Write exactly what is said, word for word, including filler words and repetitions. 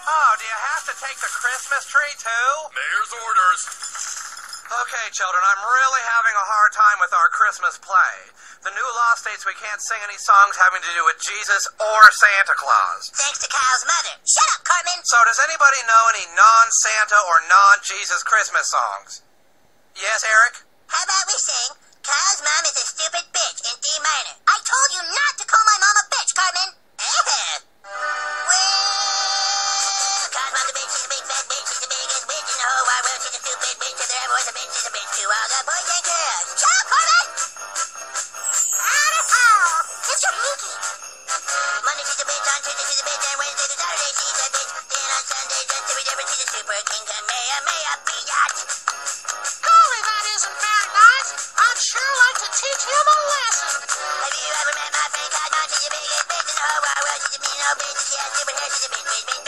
Oh, do you have to take the Christmas tree, too? Mayor's orders. Okay, children, I'm really having a hard time with our Christmas play. The new law states we can't sing any songs having to do with Jesus or Santa Claus. Thanks to Kyle's mother. Shut up, Cartman. So does anybody know any non-Santa or non-Jesus Christmas songs? Yes, Eric? How about we sing, Kyle's mom is a stupid bitch in D minor. I told you not to call my mom a bitch, Cartman. Eh. Well, Kyle's mom's a bitch, she's a big fat bitch, she's the biggest bitch in the whole wide world. She's a stupid bitch, if there ever was a bitch, she's a bitch to all the boys and girls. Shut up, Cartman! It's your Mickey. Monday she's a bitch, on Tuesday she's a bitch, and Wednesday to Saturday she's a bitch. Then on Sunday, just to read everything, she's a super king, Kamea, Mea, Biatch. Golly, that isn't very nice. I'd sure like to teach him a lesson. Have you ever met my friend Cosmo? She's the biggest bitch in the whole wide world. She's a mean old bitch. She has super hair. She's a bitch, bitch, bitch.